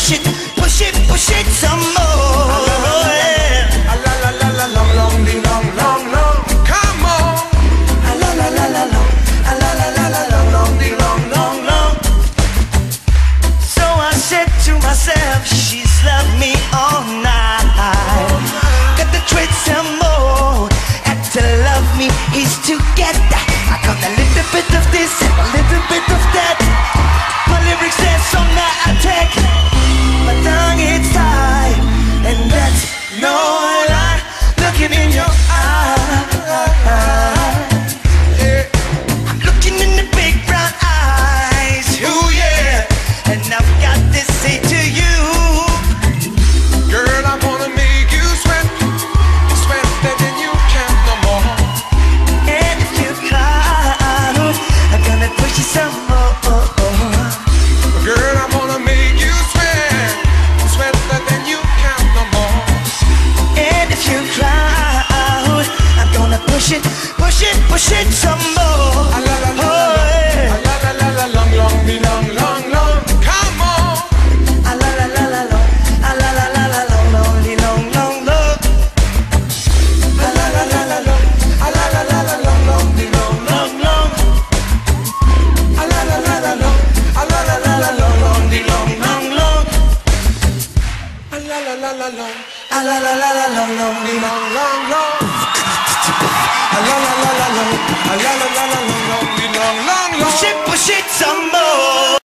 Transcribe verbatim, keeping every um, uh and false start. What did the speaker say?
push it, push it, push it some more. A la la la la long, long, ding, long, long, long. Come on. A la la la la long, a la la la la long, long, ding, long, long, long. So I said to myself, she's loved me all night. Got the treat some more, and to love me is to get that. I got a little bit of this and a little bit of that. My lyrics are so now attack. My tongue is tied, and that's no lie. Looking in your eyes, Yeah. I'm looking in the big brown eyes. Ooh yeah, and I've got to say to you, Girl, I'm gonna make you sweat. Sweat that then you can't no more. and if you cry, I'm gonna push you some more. Girl, I'm gonna make you sweat. Sweat that then you can't no more. And if you cry, I'm gonna push it, push it, push it some more. A la la la Oh, la yeah. a la la la la long, long, ding, long, long, long. Come on. A la la la la long, a la la la la long, long, long, long, long. A la la la la long, a la la la la long, long, long, long, long. A la la la la long, a la la la la long, long, long, long, long. A la la la la long, A la la la la long, long, long. long, long, long. A la la la la long, a la la la la long, long, long, long, long. Push it, push it some more.